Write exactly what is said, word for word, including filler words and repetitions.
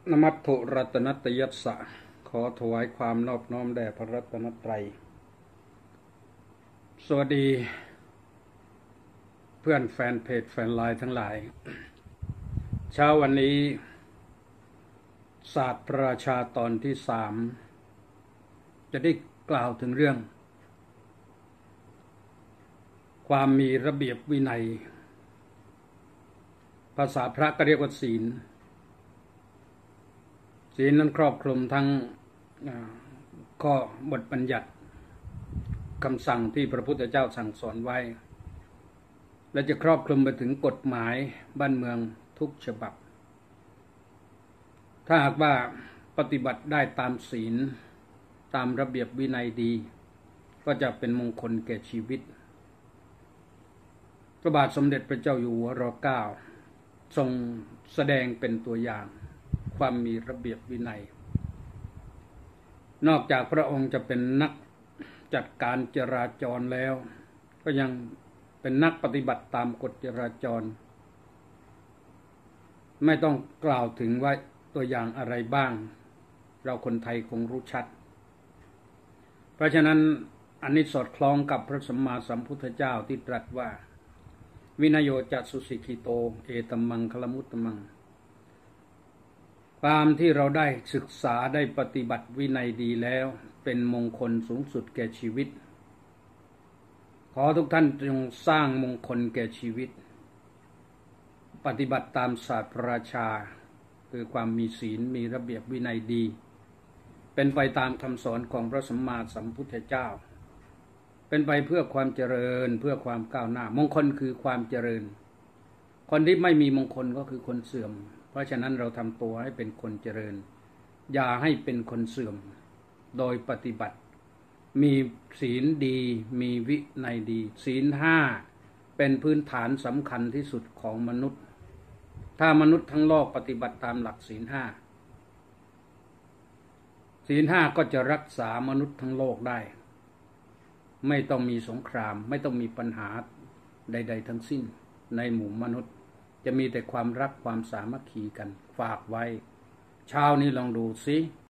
นมัตถุรัตนัตยัสสะขอถวายความนอบน้อมแด่พระรัตนตรัยสวัสดีเพื่อนแฟนเพจแฟนไลน์ทั้งหลายเช้าวันนี้ศาสตร์พระราชาตอนที่สามจะได้กล่าวถึงเรื่องความมีระเบียบวินัยภาษาพระก็เรียกว่าศีลศีลนั้นครอบคลุมทั้งข้อบทบัญญัติคำสั่งที่พระพุทธเจ้าสั่งสอนไว้และจะครอบคลุมไปถึงกฎหมายบ้านเมืองทุกฉบับถ้าหากว่าปฏิบัติได้ตามศีลตามระเบียบวินัยดีก็จะเป็นมงคลแก่ชีวิตพระบาทสมเด็จพระเจ้าอยู่หัวร.เก้าทรงแสดงเป็นตัวอย่างความมีระเบียบวินัยนอกจากพระองค์จะเป็นนักจัดการจราจรแล้วก็ยังเป็นนักปฏิบัติตามกฎจราจรไม่ต้องกล่าวถึงว่าตัวอย่างอะไรบ้างเราคนไทยคงรู้ชัดเพราะฉะนั้นอันนี้สอดคล้องกับพระสัมมาสัมพุทธเจ้าที่ตรัสว่าวินโยจัสสุสิกิโตเอตัมมังคลมุตตมังความที่เราได้ศึกษาได้ปฏิบัติวินัยดีแล้วเป็นมงคลสูงสุดแก่ชีวิตขอทุกท่านจงสร้างมงคลแก่ชีวิตปฏิบัติตามศาสตร์พระราชาคือความมีศีลมีระเบียบวินัยดีเป็นไปตามคำสอนของพระสัมมาสัมพุทธเจ้าเป็นไปเพื่อความเจริญเพื่อความก้าวหน้ามงคลคือความเจริญคนที่ไม่มีมงคลก็คือคนเสื่อมเพราะฉะนั้นเราทำตัวให้เป็นคนเจริญอย่าให้เป็นคนเสื่อมโดยปฏิบัติมีศีลดีมีวินัยดีศีลห้าเป็นพื้นฐานสำคัญที่สุดของมนุษย์ถ้ามนุษย์ทั้งโลกปฏิบัติตามหลักศีลห้าศีลห้าก็จะรักษามนุษย์ทั้งโลกได้ไม่ต้องมีสงครามไม่ต้องมีปัญหาใดๆทั้งสิ้นในหมู่มนุษย์จะมีแต่ความรักความสามัคคีกันฝากไว้เช้านี้ลองดูสิ